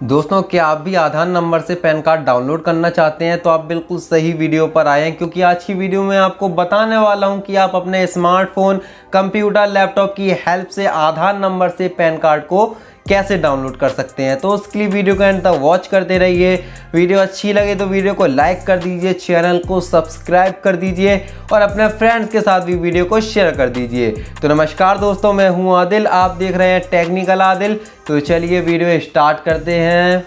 दोस्तों, क्या आप भी आधार नंबर से पैन कार्ड डाउनलोड करना चाहते हैं तो आप बिल्कुल सही वीडियो पर आए हैं, क्योंकि आज की वीडियो में आपको बताने वाला हूं कि आप अपने स्मार्टफोन, कंप्यूटर, लैपटॉप की हेल्प से आधार नंबर से पैन कार्ड को कैसे डाउनलोड कर सकते हैं। तो उसके लिए वीडियो को एंड तक वॉच करते रहिए। वीडियो अच्छी लगे तो वीडियो को लाइक कर दीजिए, चैनल को सब्सक्राइब कर दीजिए और अपने फ्रेंड्स के साथ भी वीडियो को शेयर कर दीजिए। तो नमस्कार दोस्तों, मैं हूं आदिल, आप देख रहे हैं टेक्निकल आदिल। तो चलिए वीडियो स्टार्ट करते हैं।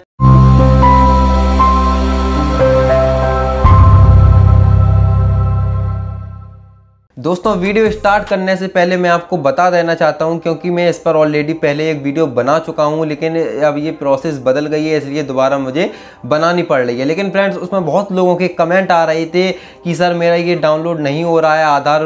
दोस्तों, वीडियो स्टार्ट करने से पहले मैं आपको बता देना चाहता हूं, क्योंकि मैं इस पर ऑलरेडी पहले एक वीडियो बना चुका हूं, लेकिन अब ये प्रोसेस बदल गई है, इसलिए दोबारा मुझे बनानी पड़ रही है। लेकिन फ्रेंड्स, उसमें बहुत लोगों के कमेंट आ रहे थे कि सर मेरा ये डाउनलोड नहीं हो रहा है,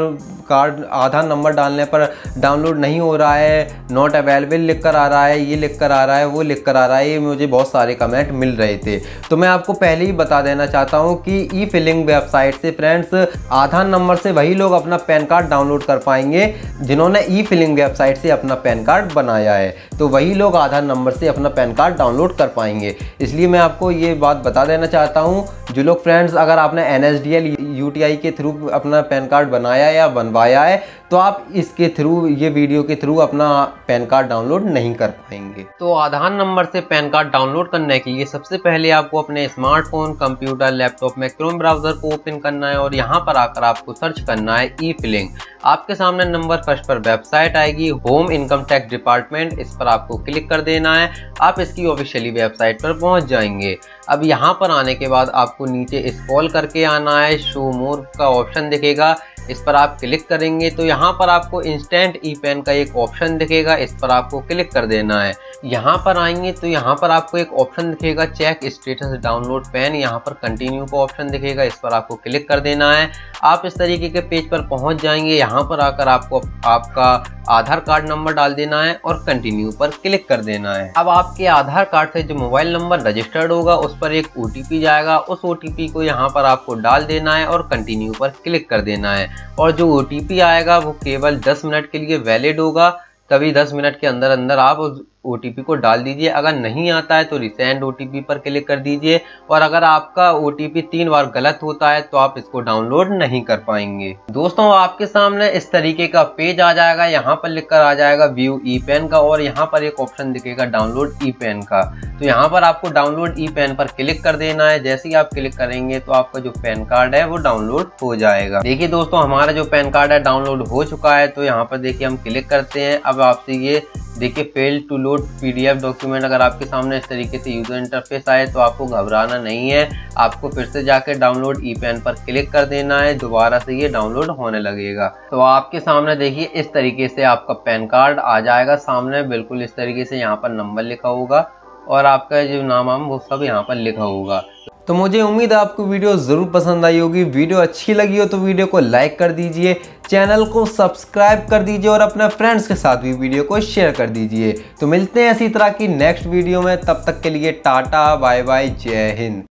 आधार नंबर डालने पर डाउनलोड नहीं हो रहा है, नॉट अवेलेबल लिख कर आ रहा है, ये लिख कर आ रहा है, वो लिख कर आ रहा है। ये मुझे बहुत सारे कमेंट मिल रहे थे। तो मैं आपको पहले ही बता देना चाहता हूँ कि ई फिलिंग वेबसाइट से फ्रेंड्स आधार नंबर से वही लोग अपना पैन कार्ड डाउनलोड कर पाएंगे जिन्होंने ई फिलिंग वेबसाइट से अपना पैन कार्ड बनाया है। तो वही लोग आधार नंबर से अपना पैन कार्ड डाउनलोड कर पाएंगे। इसलिए मैं आपको ये बात बता देना चाहता हूँ, जो लोग फ्रेंड्स अगर आपने NSDL UTI के थ्रू अपना पैन कार्ड बनाया या बनवाया है तो आप इसके थ्रू, ये वीडियो के थ्रू अपना पैन कार्ड डाउनलोड नहीं कर पाएंगे। तो आधार नंबर से पैन कार्ड डाउनलोड करने के लिए सबसे पहले आपको अपने स्मार्टफोन, कंप्यूटर, लैपटॉप में क्रोम ब्राउजर को ओपन करना है और यहाँ पर आकर आपको सर्च करना है ई फिलिंग। आपके सामने नंबर फर्स्ट पर वेबसाइट आएगी, होम इनकम टैक्स डिपार्टमेंट। इस पर आपको क्लिक कर देना है। आप इसकी ऑफिशियली वेबसाइट पर पहुंच जाएंगे। अब यहाँ पर आने के बाद आपको नीचे स्क्रॉल करके आना है, शो मोर का ऑप्शन दिखेगा, इस पर आप क्लिक करेंगे तो यहाँ पर आपको इंस्टेंट ई पेन का एक ऑप्शन दिखेगा, इस पर आपको क्लिक कर देना है। यहाँ पर आएंगे तो यहाँ पर आपको एक ऑप्शन दिखेगा, चेक स्टेटस डाउनलोड पेन। यहाँ पर कंटिन्यू का ऑप्शन दिखेगा, इस पर आपको क्लिक कर देना है। आप इस तरीके के पेज पर पहुंच जाएंगे। यहाँ पर आकर आपको आपका आधार कार्ड नंबर डाल देना है और कंटिन्यू पर क्लिक कर देना है। अब आपके आधार कार्ड से जो मोबाइल नंबर रजिस्टर्ड होगा उस पर एक OTP जाएगा, उस OTP को यहाँ पर आपको डाल देना है और कंटिन्यू पर क्लिक कर देना है। और जो OTP आएगा वो केवल 10 मिनट के लिए वैलिड होगा, तभी 10 मिनट के अंदर अंदर आप उस OTP को डाल दीजिए। अगर नहीं आता है तो रिसेंड OTP पर क्लिक कर दीजिए। और अगर आपका OTP 3 बार गलत होता है तो आप इसको डाउनलोड नहीं कर पाएंगे। दोस्तों, आपके सामने इस तरीके का पेज आ जाएगा। यहाँ पर लिखकर आ जाएगा व्यू ई पेन का और यहाँ पर एक ऑप्शन दिखेगा डाउनलोड ई पेन का। तो यहाँ पर आपको डाउनलोड ई पेन पर क्लिक कर देना है। जैसे ही आप क्लिक करेंगे तो आपका जो पैन कार्ड है वो डाउनलोड हो जाएगा। देखिए दोस्तों, हमारा जो पैन कार्ड है डाउनलोड हो चुका है। तो यहाँ पर देखिए हम क्लिक करते हैं। अब आपसे ये देखिए fail to load PDF document. अगर आपके सामने इस तरीके से यूजर इंटरफेस आए तो आपको घबराना नहीं है, आपको फिर से जाकर डाउनलोड ई पेन पर क्लिक कर देना है। दोबारा से ये डाउनलोड होने लगेगा। तो आपके सामने देखिए इस तरीके से आपका पैन कार्ड आ जाएगा सामने। बिल्कुल इस तरीके से यहाँ पर नंबर लिखा होगा और आपका जो नाम वो सब यहाँ पर लिखा होगा। तो मुझे उम्मीद है आपको वीडियो ज़रूर पसंद आई होगी। वीडियो अच्छी लगी हो तो वीडियो को लाइक कर दीजिए, चैनल को सब्सक्राइब कर दीजिए और अपने फ्रेंड्स के साथ भी वीडियो को शेयर कर दीजिए। तो मिलते हैं इसी तरह की नेक्स्ट वीडियो में। तब तक के लिए टाटा, बाय बाय, जय हिंद।